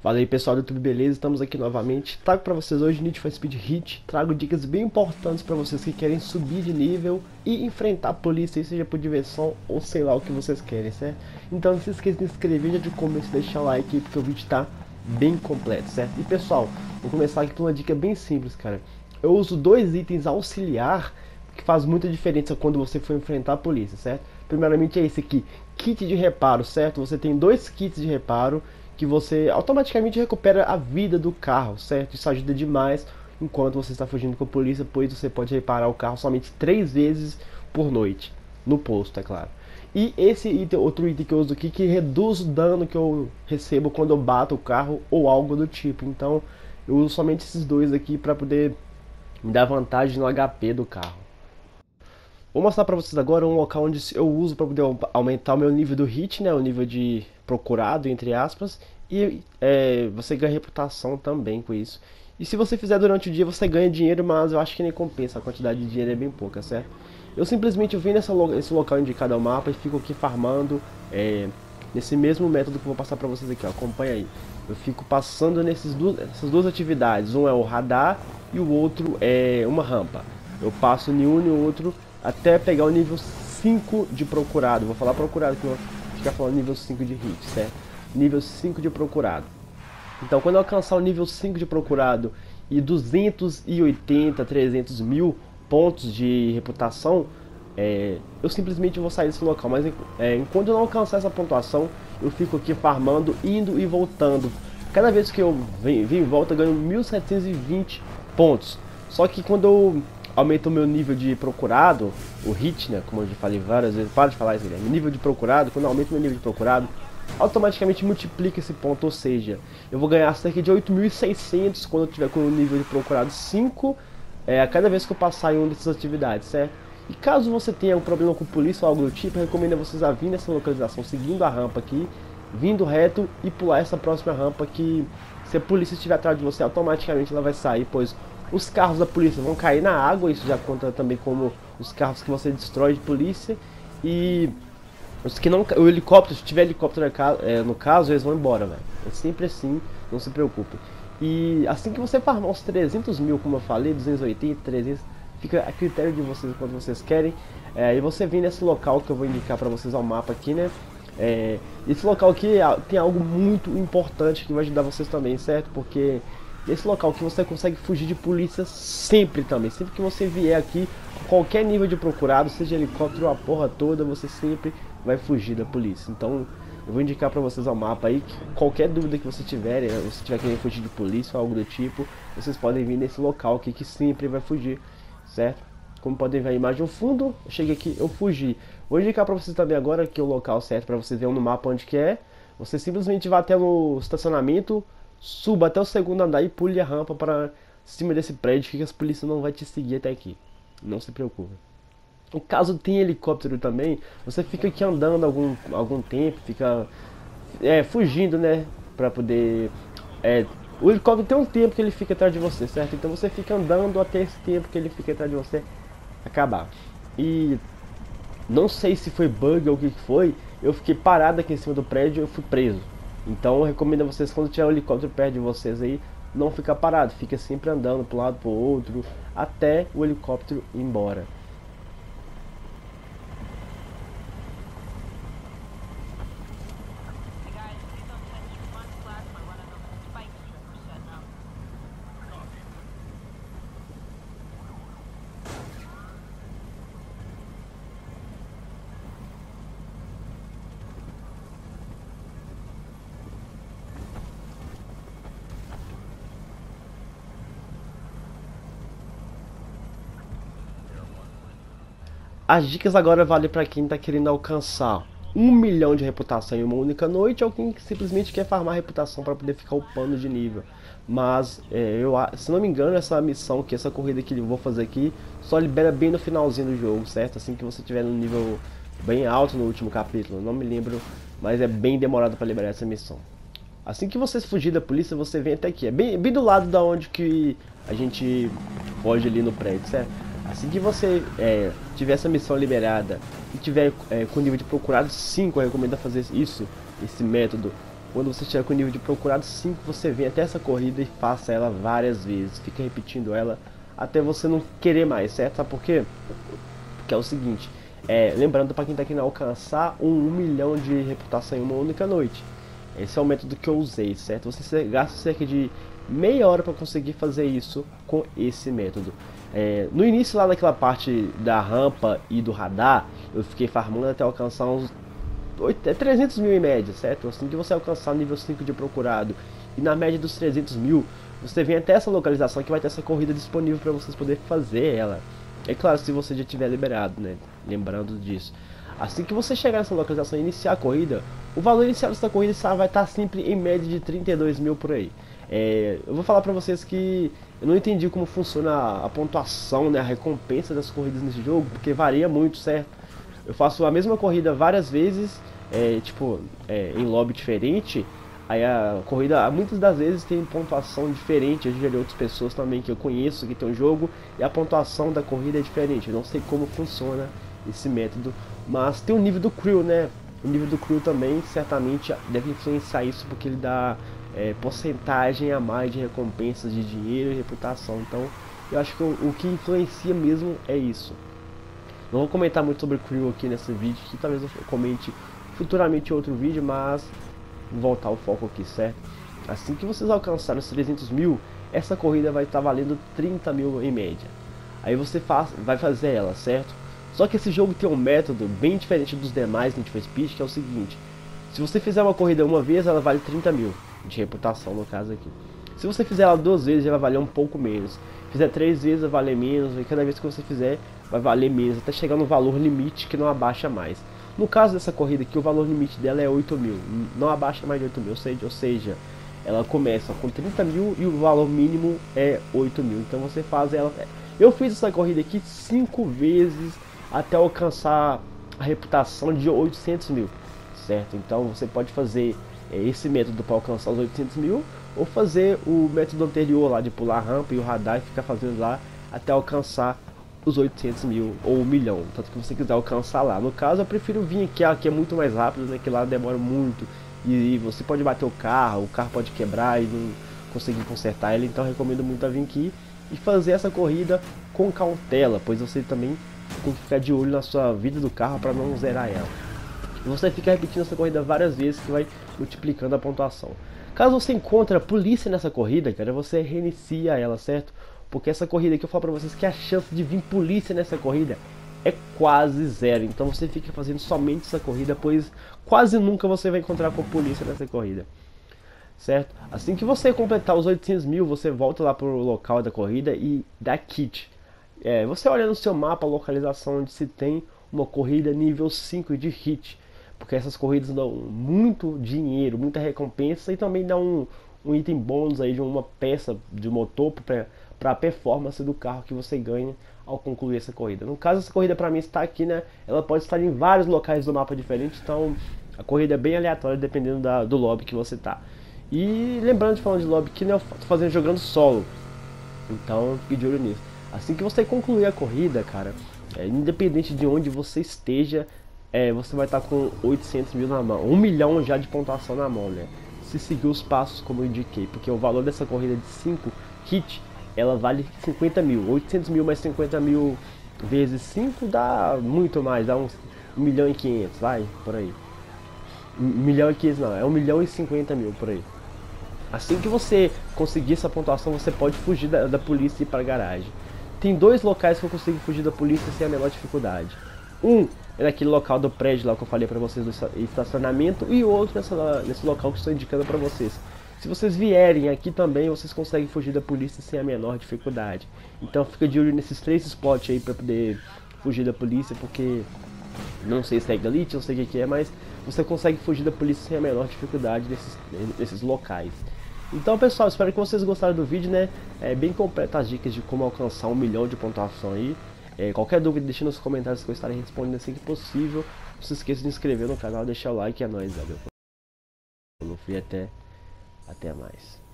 Fala aí pessoal do YouTube, beleza? Estamos aqui novamente. Trago para vocês hoje Need for Speed Heat. Trago dicas bem importantes para vocês que querem subir de nível e enfrentar a polícia, seja por diversão ou sei lá o que vocês querem, certo? Então não se esqueça de se inscrever já de começo, deixar o like porque o vídeo está bem completo, certo? E pessoal, vou começar aqui com uma dica bem simples, cara. Eu uso dois itens auxiliar que faz muita diferença quando você for enfrentar a polícia, certo? Primeiramente é esse aqui, kit de reparo, certo? Você tem dois kits de reparo que você automaticamente recupera a vida do carro, certo? Isso ajuda demais enquanto você está fugindo com a polícia, pois você pode reparar o carro somente 3 vezes por noite, no posto, é claro. E esse item, outro item que eu uso aqui, que reduz o dano que eu recebo quando eu bato o carro ou algo do tipo. Então eu uso somente esses dois aqui para poder me dar vantagem no HP do carro. Vou mostrar para vocês agora um local onde eu uso para poder aumentar o meu nível do hit, né, o nível de procurado, entre aspas, e você ganha reputação também com isso. E se você fizer durante o dia, você ganha dinheiro, mas eu acho que nem compensa, a quantidade de dinheiro é bem pouca, certo? Eu simplesmente vim nesse local indicado ao mapa e fico aqui farmando nesse mesmo método que eu vou passar para vocês aqui, ó, acompanha aí. Eu fico passando nessas duas atividades, um é o radar e o outro é uma rampa. Eu passo em um e o outro até pegar o nível 5 de procurado. Vou falar procurado, que eu vou ficar falando nível 5 de hit, certo? Nível 5 de procurado. Então quando eu alcançar o nível 5 de procurado e 280, 300 mil pontos de reputação, eu simplesmente vou sair desse local. Mas enquanto eu não alcançar essa pontuação, eu fico aqui farmando, indo e voltando. Cada vez que eu venho e volto, eu ganho 1720 pontos. Só que quando eu aumenta o meu nível de procurado, o hit, né, como eu já falei várias vezes, para de falar isso, Guilherme, nível de procurado, quando eu aumento o meu nível de procurado, automaticamente multiplica esse ponto, ou seja, eu vou ganhar cerca de 8.600 quando eu tiver com o nível de procurado 5, a cada vez que eu passar em uma dessas atividades, certo? E caso você tenha um problema com polícia ou algo do tipo, eu recomendo a vocês a vir nessa localização, seguindo a rampa aqui, vindo reto e pular essa próxima rampa que, se a polícia estiver atrás de você, automaticamente ela vai sair, pois os carros da polícia vão cair na água, isso já conta também como os carros que você destrói de polícia. E os que não, o helicóptero, se tiver helicóptero no caso, eles vão embora, velho. É sempre assim, não se preocupe. E assim que você farmar uns 300 mil, como eu falei, 280, 300, fica a critério de vocês quando vocês querem. E você vem nesse local que eu vou indicar pra vocês ao mapa aqui, né? Esse local aqui tem algo muito importante que vai ajudar vocês também, certo? Porque nesse local que você consegue fugir de polícia sempre também. Sempre que você vier aqui, qualquer nível de procurado, seja helicóptero ou a porra toda, você sempre vai fugir da polícia. Então eu vou indicar pra vocês ao mapa aí, que qualquer dúvida que você tiverem, se tiver querendo fugir de polícia ou algo do tipo, vocês podem vir nesse local aqui que sempre vai fugir, certo? Como podem ver a imagem ao fundo, eu cheguei aqui, eu fugi. Vou indicar pra vocês também agora que é o local certo pra vocês verem no mapa onde que é. Você simplesmente vai até no estacionamento, suba até o segundo andar e pule a rampa para cima desse prédio, que as polícias não vai te seguir até aqui. Não se preocupe. No caso tem helicóptero também, você fica aqui andando algum tempo, fica fugindo, né, para poder... o helicóptero tem um tempo que ele fica atrás de você, certo? Então você fica andando até esse tempo que ele fica atrás de você acabar. E não sei se foi bug ou o que foi, eu fiquei parado aqui em cima do prédio e eu fui preso. Então eu recomendo a vocês, quando tiver um helicóptero perto de vocês aí, não ficar parado, fica sempre andando para um lado para o outro, até o helicóptero ir embora. As dicas agora valem para quem está querendo alcançar 1 milhão de reputação em uma única noite, ou quem simplesmente quer farmar reputação para poder ficar upando de nível. Mas se não me engano, essa missão, essa corrida que eu vou fazer aqui, só libera bem no finalzinho do jogo, certo? Assim que você tiver no nível bem alto no último capítulo, não me lembro, mas é bem demorado para liberar essa missão. Assim que você fugir da polícia, você vem até aqui, é bem do lado da onde que a gente foge ali no prédio, certo? Assim que você tiver essa missão liberada e tiver com nível de procurado 5, eu recomendo fazer isso, esse método, Quando você estiver com o nível de procurado 5, você vem até essa corrida e faça ela várias vezes. Fica repetindo ela até você não querer mais, certo? Sabe por quê? Porque é o seguinte, lembrando para quem está querendo alcançar 1 milhão de reputação em uma única noite. Esse é o método que eu usei, certo? Você gasta cerca de meia hora para conseguir fazer isso com esse método. No início, lá naquela parte da rampa e do radar, eu fiquei farmando até alcançar uns 300 mil em média, certo? Assim que você alcançar o nível 5 de procurado e na média dos 300 mil, você vem até essa localização que vai ter essa corrida disponível para vocês poderem fazer ela. É claro, se você já tiver liberado, né? Lembrando disso. Assim que você chegar nessa localização e iniciar a corrida, o valor inicial dessa corrida vai estar sempre em média de 32 mil por aí. Eu vou falar pra vocês que eu não entendi como funciona a pontuação, né, a recompensa das corridas nesse jogo, porque varia muito, certo? Eu faço a mesma corrida várias vezes, em lobby diferente. Aí a corrida, muitas das vezes tem pontuação diferente. Eu já vi outras pessoas também que eu conheço que tem um jogo e a pontuação da corrida é diferente. Eu não sei como funciona esse método, mas tem o nível do crew, né? O nível do crew também certamente deve influenciar isso, porque ele dá porcentagem a mais de recompensas de dinheiro e reputação. Então eu acho que o que influencia mesmo é isso. Não vou comentar muito sobre crew aqui nesse vídeo, que talvez eu comente futuramente em outro vídeo, mas vou voltar o foco aqui, certo? Assim que vocês alcançarem os 300 mil, essa corrida vai estar valendo 30 mil em média. Aí você vai fazer ela, certo? Só que esse jogo tem um método bem diferente dos demais Need for Speed, que é o seguinte: se você fizer uma corrida uma vez, ela vale 30 mil de reputação, no caso aqui. Se você fizer ela 2 vezes, ela vai valer um pouco menos. Fizer 3 vezes, vai valer menos. E cada vez que você fizer, vai valer menos, até chegar no valor limite que não abaixa mais. No caso dessa corrida aqui, o valor limite dela é 8 mil, não abaixa mais de 8 mil, ou seja, ela começa com 30 mil e o valor mínimo é 8 mil. Então você faz ela. Eu fiz essa corrida aqui 5 vezes até alcançar a reputação de 800 mil, certo? Então você pode fazer esse método para alcançar os 800 mil, ou fazer o método anterior lá de pular a rampa e o radar e ficar fazendo lá até alcançar os 800 mil ou 1 milhão, tanto que você quiser alcançar lá. No caso, eu prefiro vir aqui é muito mais rápido, né? Que lá demora muito e você pode bater o carro pode quebrar e não conseguir consertar ele. Então eu recomendo muito a vir aqui e fazer essa corrida com cautela, pois você também tem que ficar de olho na sua vida do carro para não zerar ela. E você fica repetindo essa corrida várias vezes, que vai multiplicando a pontuação. Caso você encontre a polícia nessa corrida, cara, você reinicia ela, certo? Porque essa corrida aqui eu falo pra vocês que a chance de vir polícia nessa corrida é quase zero. Então você fica fazendo somente essa corrida, pois quase nunca você vai encontrar com a polícia nessa corrida, certo? Assim que você completar os 800 mil, você volta lá pro local da corrida e dá kit. Você olha no seu mapa a localização onde se tem uma corrida nível 5 de hit, porque essas corridas dão muito dinheiro, muita recompensa e também dão um item bônus aí de uma peça de motor para a performance do carro que você ganha ao concluir essa corrida. No caso, essa corrida para mim está aqui, né? Ela pode estar em vários locais do mapa diferentes, então a corrida é bem aleatória dependendo do lobby que você tá. E lembrando de falando de lobby, que né, eu tô jogando solo, então fique de olho nisso. Assim que você concluir a corrida, cara, independente de onde você esteja, você vai estar com 800 mil na mão, 1 milhão já de pontuação na mão, né? Se seguir os passos como eu indiquei, porque o valor dessa corrida de 5 hit, ela vale 50 mil, 800 mil mais 50 mil vezes 5 dá muito mais, dá uns 1 milhão e 500, vai, por aí. 1 milhão e 500 não, é 1 milhão e 50 mil, por aí. Assim que você conseguir essa pontuação, você pode fugir da polícia e ir para a garagem. Tem 2 locais que eu consigo fugir da polícia sem a menor dificuldade. Um é naquele local do prédio lá que eu falei pra vocês do estacionamento, e o outro nesse local que estou indicando pra vocês. Se vocês vierem aqui também, vocês conseguem fugir da polícia sem a menor dificuldade. Então fica de olho nesses 3 spots aí pra poder fugir da polícia, porque não sei se é Elite, não sei o que é, mas você consegue fugir da polícia sem a menor dificuldade nesses locais. Então pessoal, espero que vocês gostaram do vídeo, né? Bem completo as dicas de como alcançar 1 milhão de pontuação aí. Qualquer dúvida deixe nos comentários que eu estarei respondendo assim que possível. Não se esqueça de se inscrever no canal, deixar o like, é nóis, valeu. Falou, fui até mais.